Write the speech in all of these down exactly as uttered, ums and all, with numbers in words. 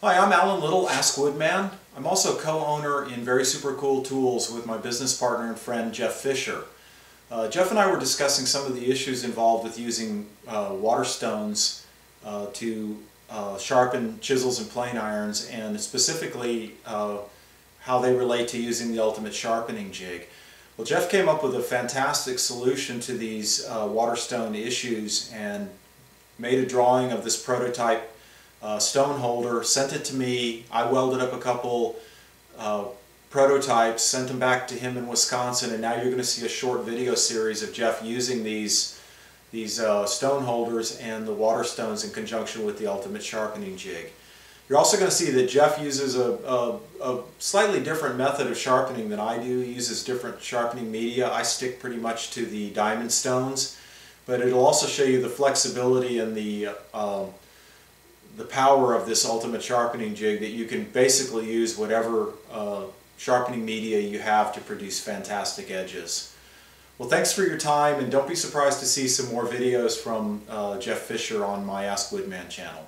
Hi, I'm Alan Little, Ask Woodman. I'm also co-owner in Very Super Cool Tools with my business partner and friend Jeff Fisher. Uh, Jeff and I were discussing some of the issues involved with using uh, water stones uh, to uh, sharpen chisels and plane irons, and specifically uh, how they relate to using the ultimate sharpening jig. Well, Jeff came up with a fantastic solution to these uh, water stone issues and made a drawing of this prototype Uh, stone holder, sent it to me. I welded up a couple uh, prototypes, sent them back to him in Wisconsin, and now you're going to see a short video series of Jeff using these these uh, stone holders and the water stones in conjunction with the ultimate sharpening jig. You're also going to see that Jeff uses a, a, a slightly different method of sharpening than I do. He uses different sharpening media. I stick pretty much to the diamond stones, but it'll also show you the flexibility and the uh, the power of this ultimate sharpening jig, that you can basically use whatever uh, sharpening media you have to produce fantastic edges. Well, thanks for your time, and don't be surprised to see some more videos from uh, Jeff Fisher on my Ask Woodman channel.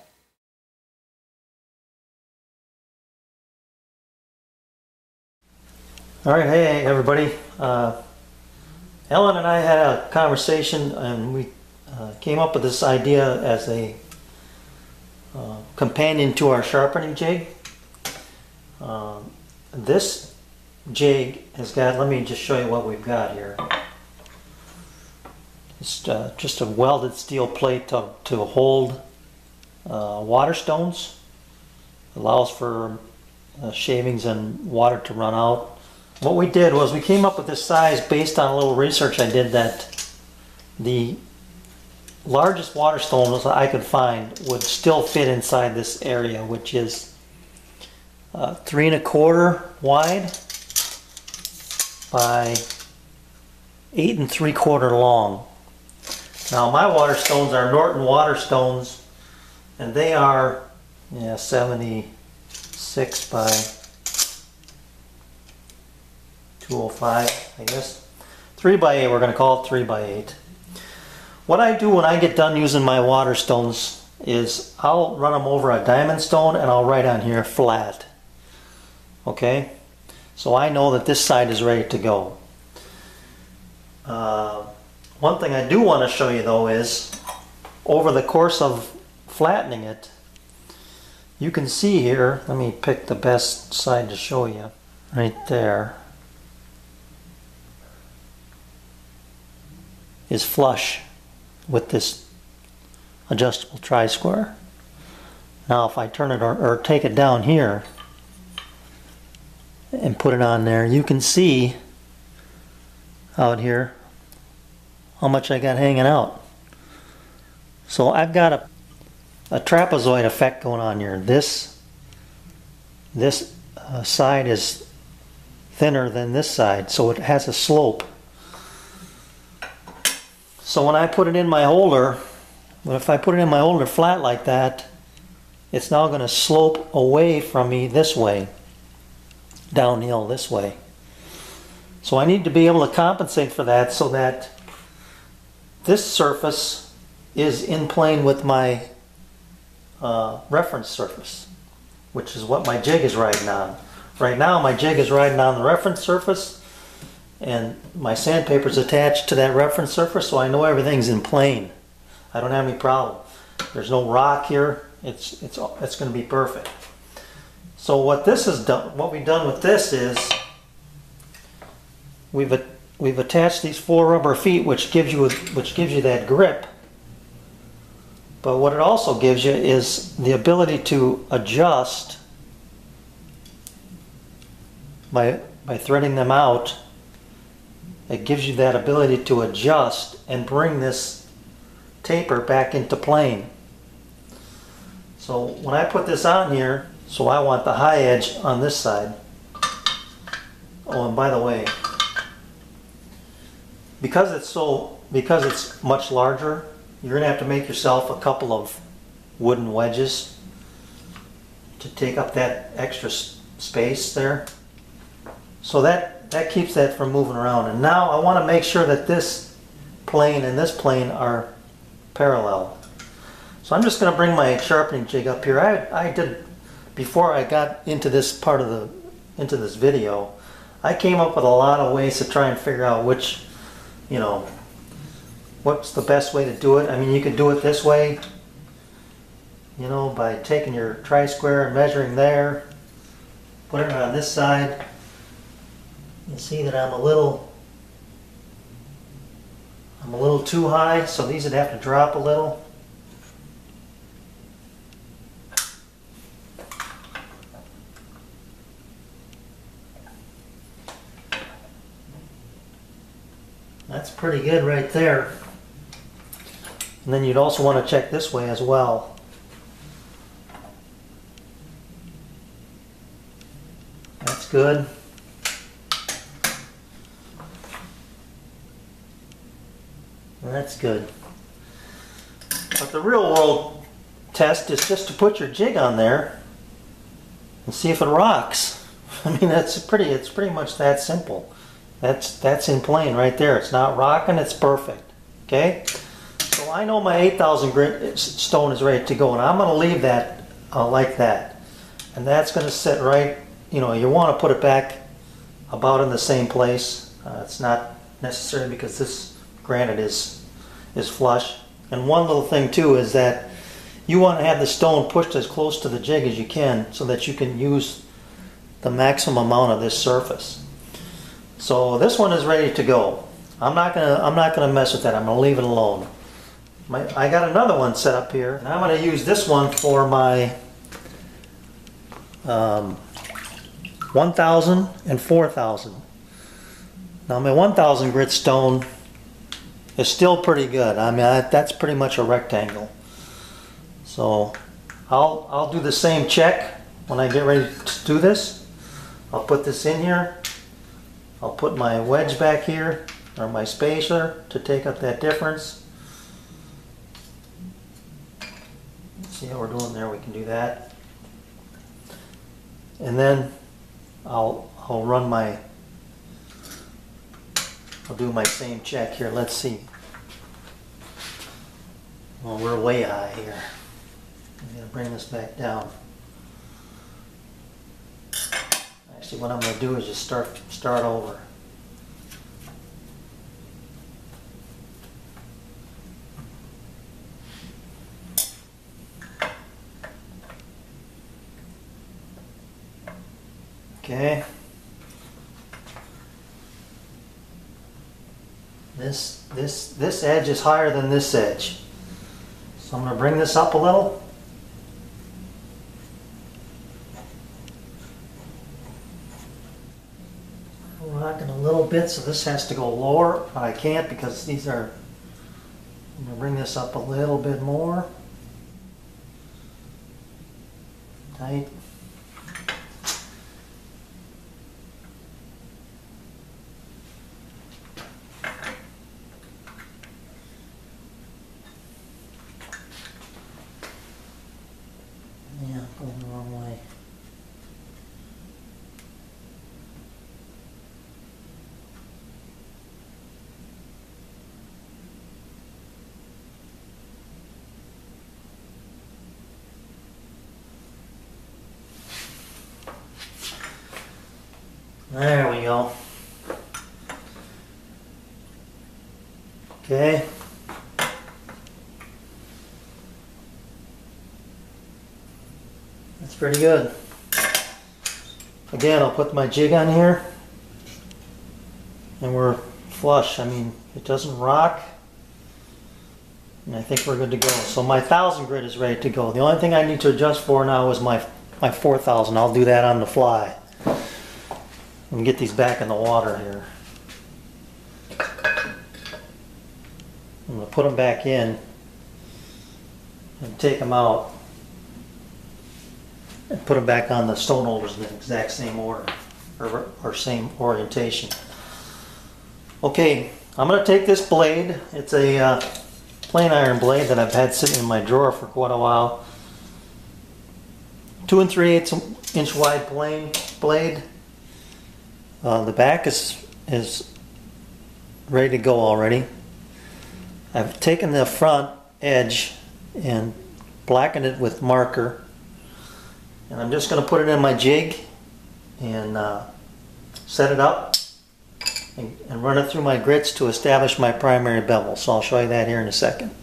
All right, hey everybody. Uh, Ellen and I had a conversation, and we uh, came up with this idea as a Uh, companion to our sharpening jig. Uh, this jig has got, let me just show you what we've got here. It's uh, just a welded steel plate to, to hold uh, water stones. Allows for uh, shavings and water to run out. What we did was we came up with this size based on a little research I did, that the largest water stones I could find would still fit inside this area, which is uh, three and a quarter wide by eight and three quarter long. Now my water stones are Norton water stones, and they are yeah seventy-six by two oh five, I guess. three by eight, we're going to call it three by eight. What I do when I get done using my water stones is I'll run them over a diamond stone and I'll write on here flat. Okay? So I know that this side is ready to go. Uh, one thing I do want to show you though is, over the course of flattening it, you can see here, let me pick the best side to show you, right there, is flush with this adjustable tri-square. Now if I turn it or, or take it down here and put it on there, you can see out here how much I got hanging out. So I've got a, a trapezoid effect going on here. This this uh, side is thinner than this side, so it has a slope. So when I put it in my holder, if I put it in my holder flat like that, it's now going to slope away from me this way, downhill this way. So I need to be able to compensate for that so that this surface is in plane with my uh, reference surface, which is what my jig is riding on. Right now my jig is riding on the reference surface, and my sandpaper is attached to that reference surface, so I know everything's in plane. I don't have any problem. There's no rock here. It's it's it's going to be perfect. So what this is done, what we've done with this is we've we've attached these four rubber feet, which gives you which gives you that grip. But what it also gives you is the ability to adjust by by threading them out. It gives you that ability to adjust and bring this taper back into plane. So when I put this on here, so I want the high edge on this side. Oh, and by the way, because it's so because it's much larger, you're gonna have to make yourself a couple of wooden wedges to take up that extra space there. So that That keeps that from moving around. And now I want to make sure that this plane and this plane are parallel. So I'm just going to bring my sharpening jig up here. I, I did before I got into this part of the, into this video, I came up with a lot of ways to try and figure out which, you know, what's the best way to do it. I mean, you could do it this way, you know, by taking your tri-square and measuring there, put it on this side. You see that I'm a little, I'm a little too high, so these would have to drop a little. That's pretty good right there. And then you'd also want to check this way as well. That's good. That's good. But the real world test is just to put your jig on there and see if it rocks. I mean, that's pretty, it's pretty much that simple. That's, that's in plane right there. It's not rocking, it's perfect. Okay? So I know my eight thousand grit stone is ready to go, and I'm going to leave that uh, like that. And that's going to sit right, you know, you want to put it back about in the same place. Uh, it's not necessary because this granite is, is flush. And one little thing too is that you want to have the stone pushed as close to the jig as you can so that you can use the maximum amount of this surface. So this one is ready to go. I'm not gonna I'm not gonna mess with that. I'm gonna leave it alone. My, I got another one set up here, and I'm gonna use this one for my um, one thousand and four thousand. Now my one thousand grit stone is still pretty good. I mean, I, that's pretty much a rectangle. So I'll I'll do the same check when I get ready to do this. I'll put this in here. I'll put my wedge back here, or my spacer, to take up that difference. See how we're doing there? We can do that. And then I'll I'll run my I'll do my same check here. Let's see. Well, we're way high here. I'm gonna bring this back down. Actually, what I'm going to do is just start start over. Okay. This this this edge is higher than this edge, so I'm going to bring this up a little. Rocking a little bit, so this has to go lower, but I can't because these are, I'm going to bring this up a little bit more. Tight. Yeah, going the wrong way. There we go. Okay. That's pretty good. Again, I'll put my jig on here. And we're flush. I mean, it doesn't rock. And I think we're good to go. So my thousand grit is ready to go. The only thing I need to adjust for now is my, my four thousand. I'll do that on the fly. And get these back in the water here. I'm going to put them back in and take them out and put them back on the stone holders in the exact same order or, or same orientation. Okay, I'm going to take this blade. It's a uh, plain iron blade that I've had sitting in my drawer for quite a while. Two and three eighths inch wide plain blade. Uh, the back is is ready to go already. I've taken the front edge and blackened it with marker, And I'm just going to put it in my jig and uh, set it up and, and run it through my grits to establish my primary bevel. So I'll show you that here in a second.